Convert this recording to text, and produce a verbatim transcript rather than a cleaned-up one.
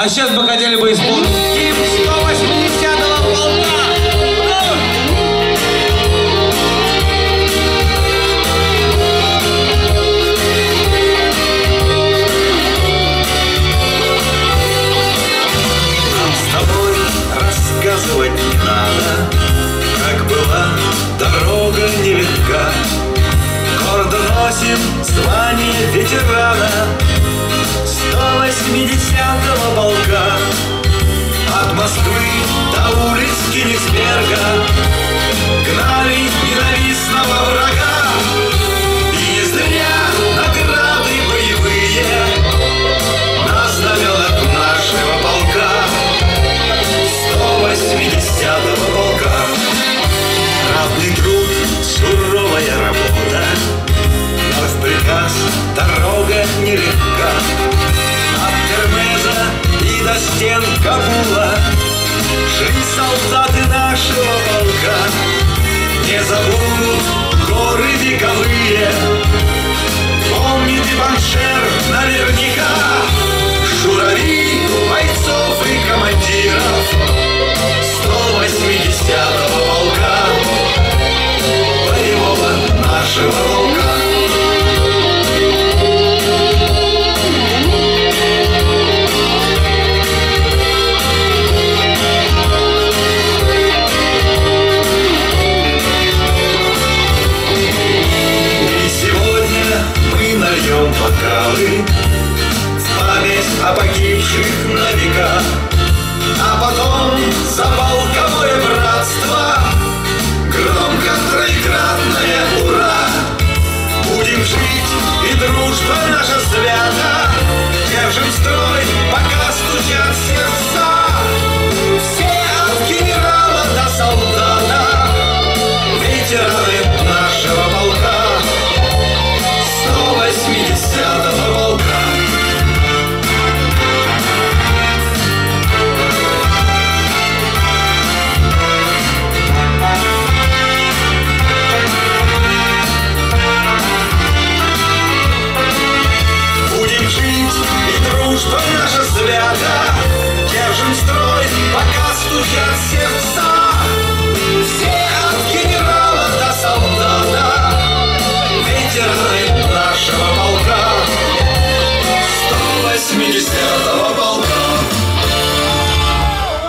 А сейчас мы хотели бы исполнить гимн сто восьмидесятого полка. Рассказывать не надо, как была дорога нелегка. Гордо носим звание ветерана сто восьмидесятого полка. От Москвы до улиц Кенигсберга гнали ненавистного врага. И не зря награды боевые на знаменах нашего полка. восьмидесятого полка. Равный труд, суровая работа, но в приказ дорога нелегка. От Термеза и до стен Кабула шли солдаты нашего полка. Не забудут горы вековые, помнит и Паншер наверняка. Журавли бойцов и командиров сто восьмидесятого полка, боевого нашего полка. И сегодня мы нальем бокалы в память о погибших на века. А потом за полковое братство